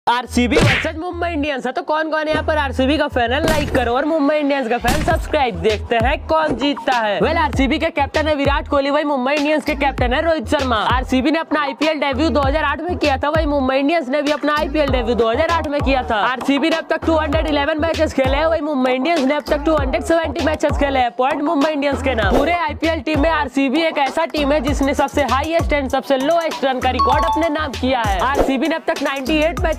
RCB versus Mumbai Indians है, तो कौन कौन यहाँ पर आरसीबी का फैन है लाइक करो और मुंबई इंडियंस का फैन सब्सक्राइब। देखते हैं कौन जीतता है। वेल आरसीबी के कैप्टन है विराट कोहली, वही मुंबई इंडियंस के कैप्टन है रोहित शर्मा। आरसीबी ने अपना आईपीएल डेब्यू 2008 में किया था, वही मुंबई इंडियंस ने भी अपना आईपीएल डेब्यू 2008 में किया था। आरसीबी ने अब तक 211 मैचेस खेले हैं, वही मुंबई इंडियंस ने अब तक 270 मैचेस खेले हैं। पॉइंट मुंबई इंडियंस के नाम। पूरे आईपीएल टीम में आरसीबी एक ऐसा टीम है जिसने सबसे हाईएस्ट एंड सबसे लोएस्ट रन का रिकॉर्ड अपने नाम किया है। आरसीबी ने अब तक 98 मैच